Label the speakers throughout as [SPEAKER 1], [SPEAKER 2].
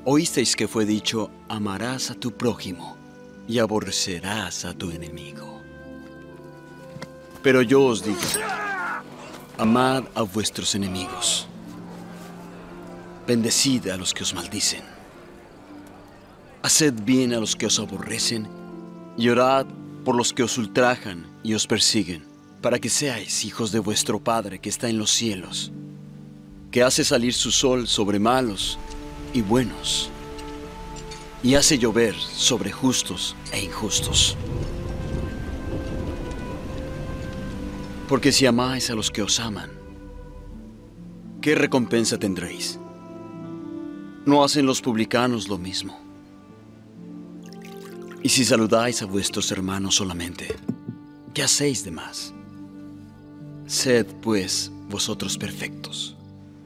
[SPEAKER 1] Oísteis que fue dicho: amarás a tu prójimo y aborrecerás a tu enemigo. Pero yo os digo: amad a vuestros enemigos, bendecid a los que os maldicen, haced bien a los que os aborrecen y orad por los que os ultrajan y os persiguen, para que seáis hijos de vuestro Padre que está en los cielos, que hace salir su sol sobre malos y buenos, y hace llover sobre justos e injustos. Porque si amáis a los que os aman, ¿qué recompensa tendréis? ¿No hacen los publicanos lo mismo? Y si saludáis a vuestros hermanos solamente, ¿qué hacéis de más? Sed, pues, vosotros perfectos,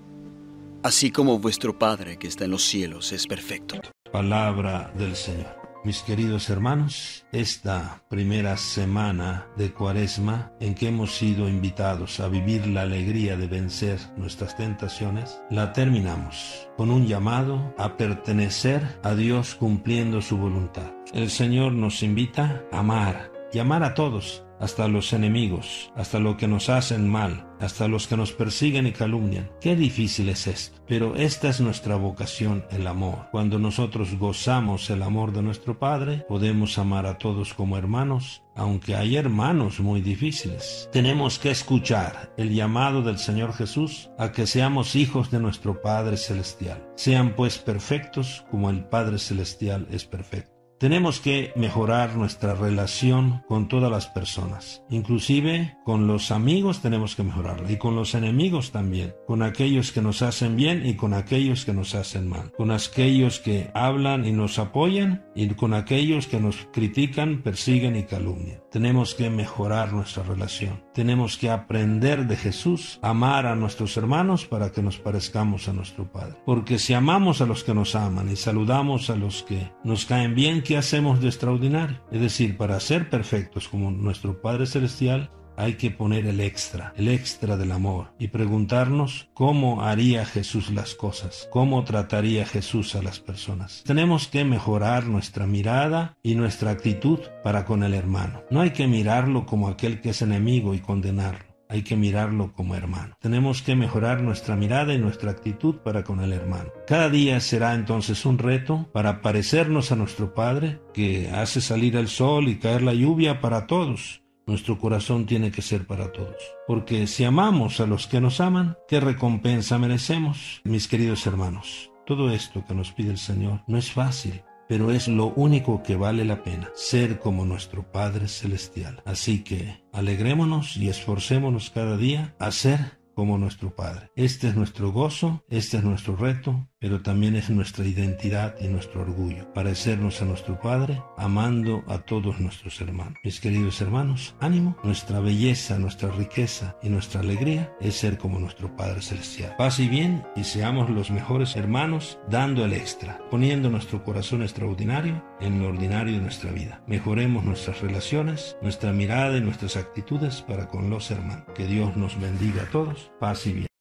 [SPEAKER 1] así como vuestro Padre que está en los cielos es perfecto.
[SPEAKER 2] Palabra del Señor. Mis queridos hermanos, esta primera semana de Cuaresma en que hemos sido invitados a vivir la alegría de vencer nuestras tentaciones, la terminamos con un llamado a pertenecer a Dios cumpliendo su voluntad. El Señor nos invita a amar y amar a todos, hasta a los enemigos, hasta los que nos hacen mal, hasta los que nos persiguen y calumnian. Qué difícil es esto, pero esta es nuestra vocación, el amor. Cuando nosotros gozamos el amor de nuestro Padre, podemos amar a todos como hermanos, aunque hay hermanos muy difíciles. Tenemos que escuchar el llamado del Señor Jesús a que seamos hijos de nuestro Padre Celestial. Sean pues perfectos como el Padre Celestial es perfecto. Tenemos que mejorar nuestra relación con todas las personas, inclusive con los amigos tenemos que mejorarla, y con los enemigos también, con aquellos que nos hacen bien y con aquellos que nos hacen mal, con aquellos que hablan y nos apoyan y con aquellos que nos critican, persiguen y calumnian. Tenemos que mejorar nuestra relación, tenemos que aprender de Jesús, amar a nuestros hermanos para que nos parezcamos a nuestro Padre, porque si amamos a los que nos aman y saludamos a los que nos caen bien, ¿qué hacemos de extraordinario? Es decir, para ser perfectos como nuestro Padre Celestial, hay que poner el extra del amor y preguntarnos cómo haría Jesús las cosas, cómo trataría Jesús a las personas. Tenemos que mejorar nuestra mirada y nuestra actitud para con el hermano. No hay que mirarlo como aquel que es enemigo y condenarlo. Hay que mirarlo como hermano. Tenemos que mejorar nuestra mirada y nuestra actitud para con el hermano. Cada día será entonces un reto para parecernos a nuestro Padre, que hace salir el sol y caer la lluvia para todos. Nuestro corazón tiene que ser para todos. Porque si amamos a los que nos aman, ¿qué recompensa merecemos? Mis queridos hermanos, todo esto que nos pide el Señor no es fácil, pero es lo único que vale la pena, ser como nuestro Padre Celestial. Así que alegrémonos y esforcémonos cada día a ser como nuestro Padre. Este es nuestro gozo, este es nuestro reto, pero también es nuestra identidad y nuestro orgullo, parecernos a nuestro Padre, amando a todos nuestros hermanos. Mis queridos hermanos, ánimo, nuestra belleza, nuestra riqueza y nuestra alegría es ser como nuestro Padre Celestial. Paz y bien, y seamos los mejores hermanos, dando el extra, poniendo nuestro corazón extraordinario en lo ordinario de nuestra vida. Mejoremos nuestras relaciones, nuestra mirada y nuestras actitudes para con los hermanos. Que Dios nos bendiga a todos. Paz y bien.